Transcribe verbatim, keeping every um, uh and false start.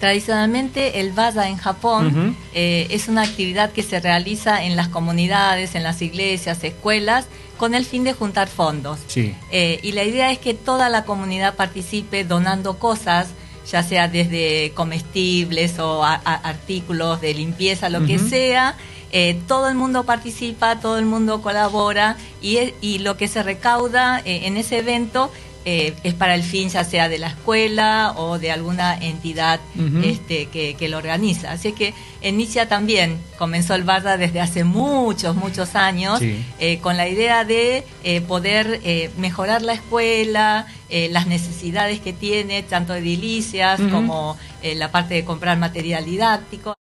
Tradicionalmente el Vada en Japón uh-huh. eh, es una actividad que se realiza en las comunidades, en las iglesias, escuelas, con el fin de juntar fondos. Sí. Eh, y la idea es que toda la comunidad participe donando cosas, ya sea desde comestibles o a, a artículos de limpieza, lo uh-huh. que sea. Eh, todo el mundo participa, todo el mundo colabora y, y lo que se recauda eh, en ese evento Eh, es para el fin ya sea de la escuela o de alguna entidad uh-huh. este, que, que lo organiza. Así es que en Nichia también comenzó el Vada desde hace muchos, muchos años, sí. eh, con la idea de eh, poder eh, mejorar la escuela, eh, las necesidades que tiene, tanto edilicias uh-huh. como eh, la parte de comprar material didáctico.